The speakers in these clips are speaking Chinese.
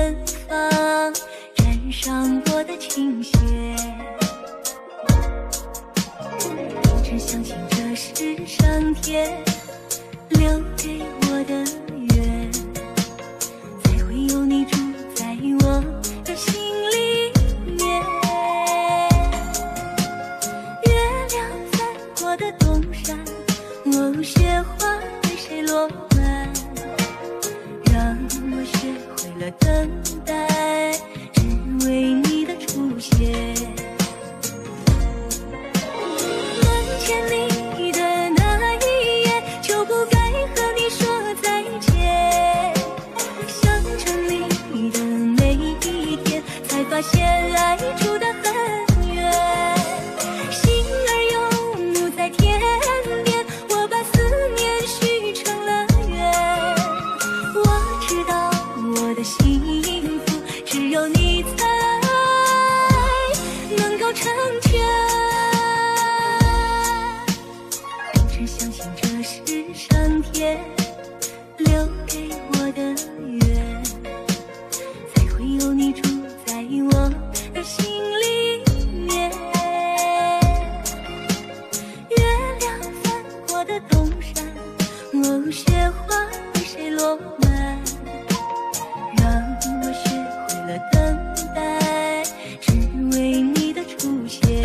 远方，沾上我的倾斜。一直相信这是上天留给我的缘，才会有你住在我的心里面。月亮翻过的东山，哦，雪花为谁落满？让我学会了等待，只为你的出现。门前你的那一夜，就不该和你说再见。想着你的每一天，才发现爱住得很远。心儿游牧在天边，我把思念许成了愿。我知道我的幸福，只有你才能够成全。一直相信这是上天留给我的缘，才会有你住在我的心里面。月亮翻过的东山，哦，雪花为谁落满？让我学会了等待，只为你的出现。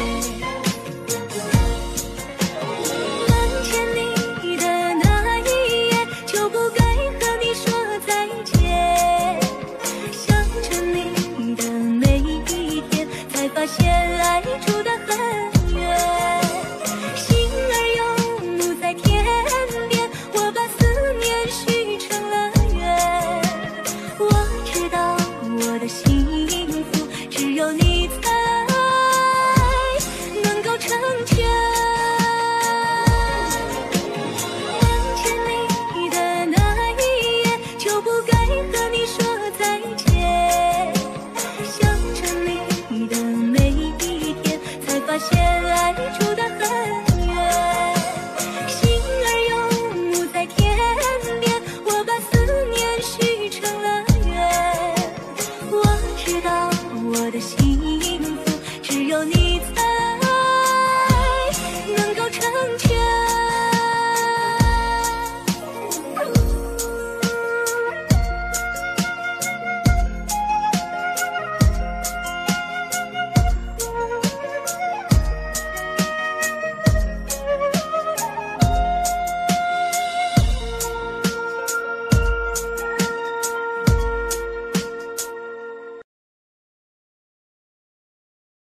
门前你的那一夜，就不该和你说再见。想着你的每一天，才发现爱住得很远。心儿游牧在天边，我把思念许成了愿。我知道我的幸福，只有你才能够成全。门前你的那一夜，就不该和你说再见。想着你的每一天，才发现爱住得很远。心儿游牧在天边，我把思念许成了愿。我知道我的心